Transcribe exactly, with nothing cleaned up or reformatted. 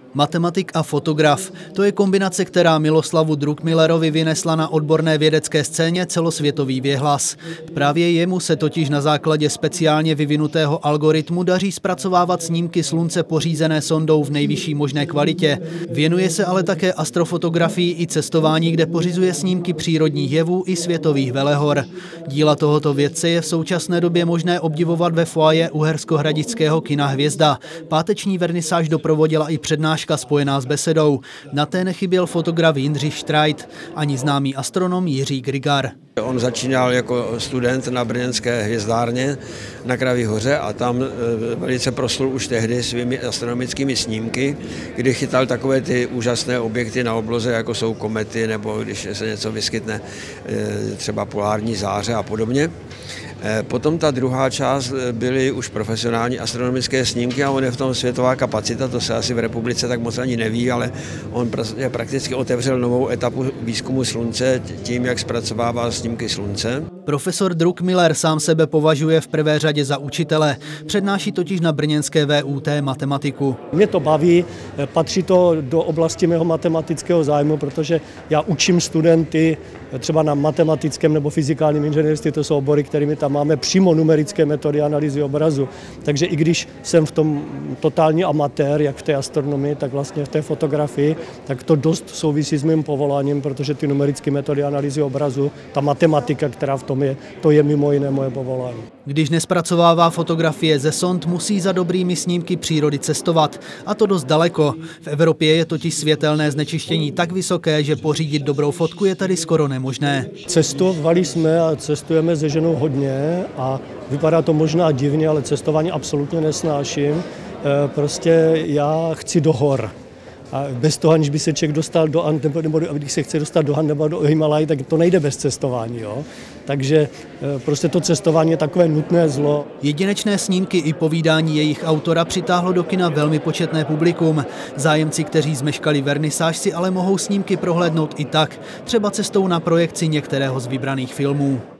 Matematik a fotograf. To je kombinace, která Miloslavu Druckmillerovi vynesla na odborné vědecké scéně celosvětový věhlas. Právě jemu se totiž na základě speciálně vyvinutého algoritmu daří zpracovávat snímky Slunce pořízené sondou v nejvyšší možné kvalitě. Věnuje se ale také astrofotografii i cestování, kde pořizuje snímky přírodních jevů i světových velehor. Díla tohoto vědce je v současné době možné obdivovat ve foaje uherskohradišťského kina Hvězda. Páteční vernisáž doprovodila i přednáška spojená s besedou. Na té nechyběl fotograf Jindřich Štrajt ani známý astronom Jiří Grigar. On začínal jako student na brněnské hvězdárně na Kraví hoře a tam velice proslul už tehdy svými astronomickými snímky, kdy chytal takové ty úžasné objekty na obloze, jako jsou komety nebo když se něco vyskytne, třeba polární záře a podobně. Potom ta druhá část byly už profesionální astronomické snímky a on je v tom světová kapacita, to se asi v republice tak moc ani neví, ale on prakticky otevřel novou etapu výzkumu Slunce tím, jak zpracovává snímky Slunce. Profesor Druckmiller sám sebe považuje v prvé řadě za učitele. Přednáší totiž na brněnské V U T matematiku. Mě to baví, patří to do oblasti mého matematického zájmu, protože já učím studenty třeba na matematickém nebo fyzikálním inženýrství, to jsou obory, kterými tam máme přímo numerické metody analýzy obrazu. Takže i když jsem v tom totální amatér, jak v té astronomii, tak vlastně v té fotografii, tak to dost souvisí s mým povoláním, protože ty numerické metody analýzy obrazu, ta matematika, která v tom je, to je mimo jiné moje povolání. Když nespracovává fotografie ze sond, musí za dobrými snímky přírody cestovat. A to dost daleko. V Evropě je totiž světelné znečištění tak vysoké, že pořídit dobrou fotku je tady skoro nemožné. Cestovali jsme a cestujeme se ženou hodně a vypadá to možná divně, ale cestování absolutně nesnáším. Prostě já chci do hor. A bez toho, aniž by se člověk dostal do Ant, nebo, nebo když se chce dostat do Ant nebo do Himalaj, tak to nejde bez cestování. Jo? Takže prostě to cestování je takové nutné zlo. Jedinečné snímky i povídání jejich autora přitáhlo do kina velmi početné publikum. Zájemci, kteří zmeškali vernisáž, si ale mohou snímky prohlédnout i tak, třeba cestou na projekci některého z vybraných filmů.